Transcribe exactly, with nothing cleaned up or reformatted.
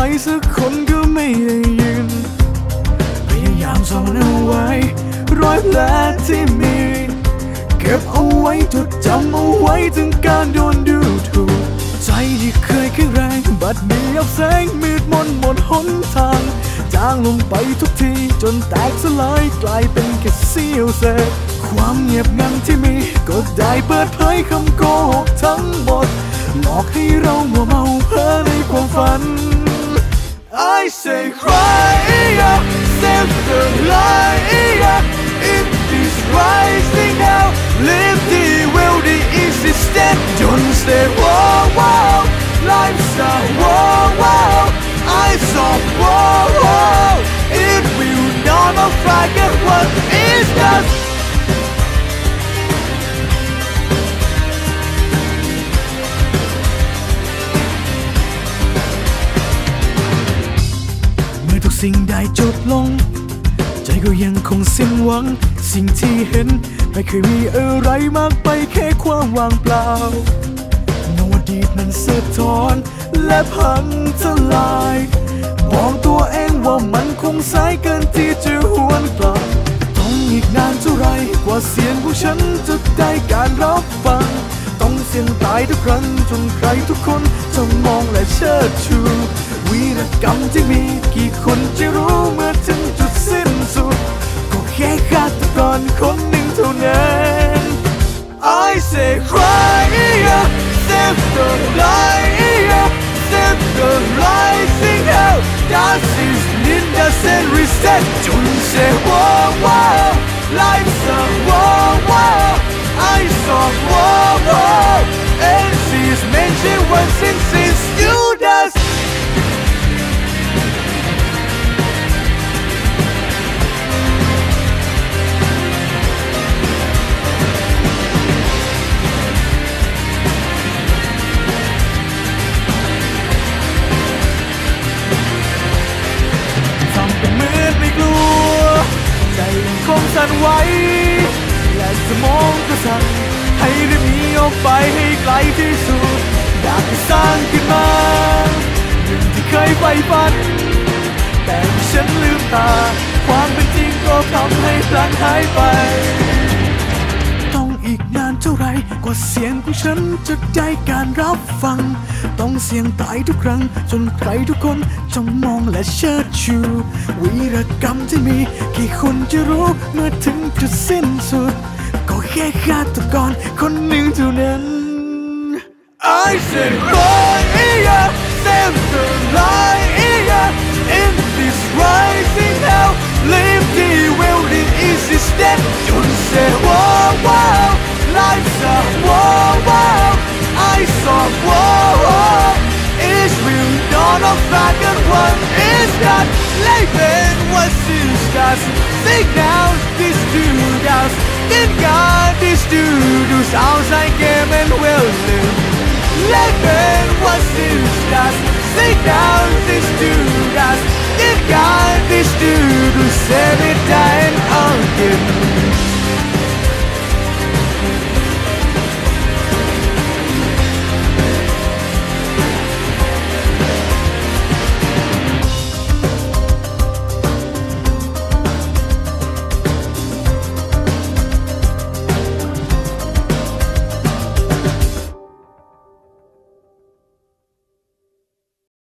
สักคนก็ไม่ได้ยินพยายามซ่อนมันเอาไว้รอยแผลที่มีเก็บเอาไว้จดจำเอาไว้ถึงการโดนดูถูกใจที่เคยแข็งแรงบัดนี้อับแสงมืดมนหมดหนทางจางลงไปทุกทีจนแตกสลายกลายเป็นแค่เสี้ยวเศษความเงียบงันที่มีก็ได้เปิดเผยคำโกหกทั้งหมดหลอกให้เรามัวเมาเพ้อในความฝัน I say cry save the lie in this rising now live the will the existence don't say wow wow life's a wow wow I saw wow wow it will never forget what is justทุกสิ่งได้จบลงใจก็ยังคงสิ้นหวังสิ่งที่เห็นไม่เคยมีอะไรมากไปแค่ความว่างเปล่าในอดีตนั้นสะท้อนและพังทลายบอกตัวเองว่ามันคงสายเกินที่จะหวนกลับต้องอีกนานเท่าไรกว่าเสียงของฉันจะได้การรับฟังต้องเสี่ยงตายทุกครั้งจนใครทุกคนจะมองและเชิดชูวีรกรรมที่มีกี่คนจะรู้เมื่อถึงจุดสิ้นสุดก็แค่ฆาตกรคนหนึ่งเท่านั้น I say cry save the lie save the rising out das ist nicht das reset don't say wow wow life's a wow wow I saw wow wow and she's mentioned once since it's you doesคงสั่นไหวและสมองก็สั่นให้ได้หนีออกไปให้ไกลที่สุดอยากจะสร้างขึ้นมาอย่างที่เคยใฝ่ฝันแต่ฉันลืมตาความเป็นจริงก็ทำให้พลันหายไปต้องอีกนานเท่าไรกว่าเสียงของฉันจะได้การรับฟังต้องเสี่ยงตายทุกครั้งจนใครทุกคนจะมองและเชิดชูวีรกรรมที่มีกี่คนจะรู้เมื่อถึงจุดสิ้นสุดก็แค่ฆาตกรคนหนึ่งเท่านั้น I say cry save the lie in this rising now live the will the existence don't say wow wow life's a wow wow I saw wow wow is real dawn of dragon one is that Leben was is das signals this dude aus den God this dude aus ein game and will live Leben was is das signals this dude aus den God this dude